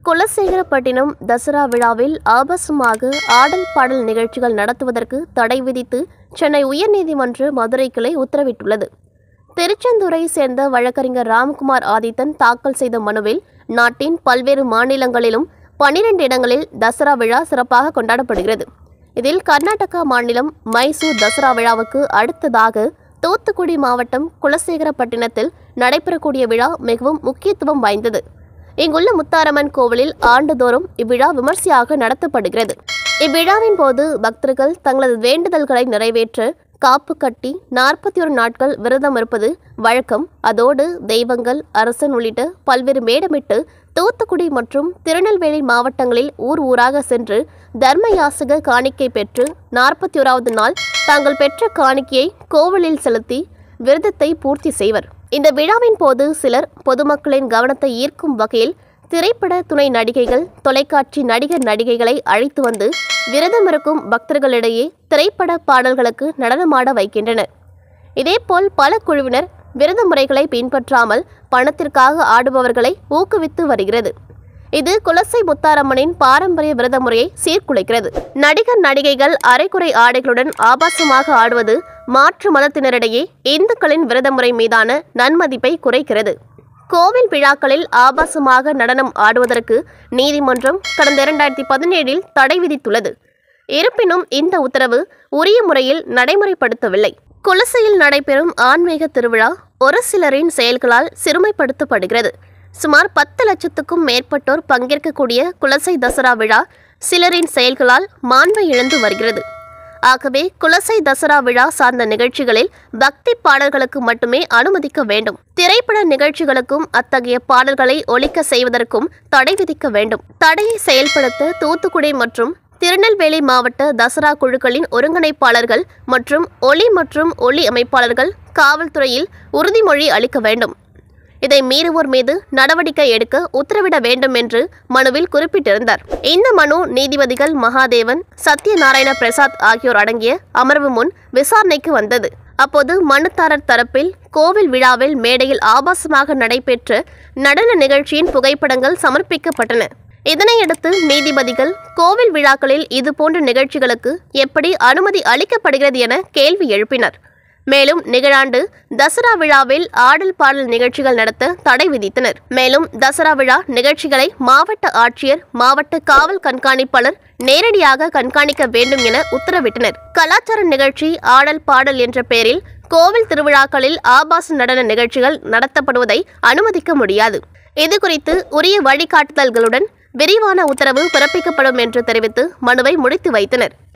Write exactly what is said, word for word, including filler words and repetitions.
குலசேகரப்பட்டினம் தசரா விழாவில் ஆபாசமாக ஆடல் பாடல் நிகழ்ச்சிகள் நடத்துவதற்கு தடை விதித்து சென்னை உயர்நீதிமன்ற மதுரை கிளை உத்தரவிட்டுள்ளது. திருச்செந்தூரை சேர்ந்த வழக்கறிஞர் ராம்குமார் ஆதித்தன் தாக்கல் செய்த மனுவில் நாட்டின் பல்வேறு மாநிலங்களிலும் பனிரெண்டு இடங்களில் தசரா விழா சிறப்பாக கொண்டாடப்படுகிறது. இதில் கர்நாடகா மாநிலம் மைசூர் தசரா விழாவுக்கு அடுத்ததாக தூத்துக்குடி மாவட்டம் குலசேகரப்பட்டினத்தில் நடைபெறக்கூடிய விழா மிகவும் முக்கியத்துவம் வாய்ந்தது. இங்குள்ள முத்தாரம்மன் கோவிலில் ஆண்டுதோறும் இவ்விழா விமர்சையாக நடத்தப்படுகிறது. இவ்விழாவின் போது பக்தர்கள் தங்களது வேண்டுதல்களை நிறைவேற்ற காப்பு கட்டி நாற்பத்தி ஒரு நாட்கள் விரதம் இருப்பது வழக்கம். அதோடு தெய்வங்கள், அரசன் உள்ளிட்ட பல்வேறு மேடமிட்டு தூத்துக்குடி மற்றும் திருநெல்வேலி மாவட்டங்களில் ஊர் ஊராக சென்று தர்ம யாசக காணிக்கை பெற்று நாற்பத்தி ஓராவது நாள் தாங்கள் பெற்ற காணிக்கையை கோவிலில் செலுத்தி விரதத்தை பூர்த்தி செய்வர். இந்த விழாவின் போது சிலர் பொதுமக்களின் கவனத்தை ஈர்க்கும் வகையில் திரைப்பட துணை நடிகைகள், தொலைக்காட்சி நடிகர் நடிகைகளை அழைத்து வந்து விரதம் இருக்கும் பக்தர்களிடையே திரைப்பட பாடல்களுக்கு நடனமாட வைக்கின்றனர். இதேபோல் பல குழுவினர் விரத முறைகளை பின்பற்றாமல் பணத்திற்காக ஆடுபவர்களை ஊக்குவித்து வருகிறது. இது குலசை முத்தாரம்மனின் பாரம்பரிய விரத முறையை சீர்குலைக்கிறது. நடிகர் நடிகைகள் அரைக்குறை ஆடைகளுடன் ஆபாசமாக ஆடுவது மாற்று மதத்தினரிடையே இந்துக்களின் விரத முறை மீதான நன்மதிப்பை குறைக்கிறது. கோவில் விழாக்களில் ஆபாசமாக நடனம் ஆடுவதற்கு நீதிமன்றம் கடந்த இரண்டாயிரத்தி பதினேழில் தடை விதித்துள்ளது. இருப்பினும் இந்த உத்தரவு உரிய முறையில் நடைமுறைப்படுத்தவில்லை. குலசையில் நடைபெறும் ஆன்மீக திருவிழா ஒரு சிலரின் செயல்களால் சிறுமைப்படுத்தப்படுகிறது. சுமார் பத்து லட்சத்துக்கும் மேற்பட்டோர் பங்கேற்கக்கூடிய குலசை தசரா விழா சிலரின் செயல்களால் மாண்பை இழந்து வருகிறது. ஆகவே குலசை தசரா விழா சார்ந்த நிகழ்ச்சிகளில் பக்தி பாடல்களுக்கு மட்டுமே அனுமதிக்க வேண்டும். திரைப்பட நிகழ்ச்சிகளுக்கும் அத்தகைய பாடல்களை ஒலிக்க செய்வதற்கும் தடை விதிக்க வேண்டும். தடையை செயல்படுத்த தூத்துக்குடி மற்றும் திருநெல்வேலி மாவட்ட தசரா குழுக்களின் ஒருங்கிணைப்பாளர்கள் மற்றும் ஒலி மற்றும் ஒளி அமைப்பாளர்கள் காவல்துறையில் உறுதிமொழி அளிக்க வேண்டும். இதை மீறுவோர் மீது நடவடிக்கை எடுக்க உத்தரவிட வேண்டும் என்று மனுவில் குறிப்பிட்டிருந்தார். இந்த மனு நீதிபதிகள் மகாதேவன், சத்யநாராயண பிரசாத் ஆகியோர் அடங்கிய அமர்வு முன் விசாரணைக்கு வந்தது. அப்போது மனுதாரர் தரப்பில் கோவில் விழாவில் மேடையில் ஆபாசமாக நடைபெற்ற நடன நிகழ்ச்சியின் புகைப்படங்கள் சமர்ப்பிக்கப்பட்டன. இதனையடுத்து நீதிபதிகள் கோவில் விழாக்களில் இதுபோன்ற நிகழ்ச்சிகளுக்கு எப்படி அனுமதி அளிக்கப்படுகிறது என கேள்வி எழுப்பினர். மேலும் நிகழாண்டு தசரா விழாவில் ஆடல் பாடல் நிகழ்ச்சிகள் நடத்த தடை விதித்தனர். மேலும் தசரா விழா நிகழ்ச்சிகளை மாவட்ட ஆட்சியர், மாவட்ட காவல் கண்காணிப்பாளர் நேரடியாக கண்காணிக்க வேண்டும் என உத்தரவிட்டனர். கலாச்சார நிகழ்ச்சி, ஆடல் பாடல் என்ற பெயரில் கோவில் திருவிழாக்களில் ஆபாச நடன நிகழ்ச்சிகள் நடத்தப்படுவதை அனுமதிக்க முடியாது. இதுகுறித்து உரிய வழிகாட்டுதல்களுடன் விரிவான உத்தரவு பிறப்பிக்கப்படும் என்று தெரிவித்து மனுவை முடித்து வைத்தனர்.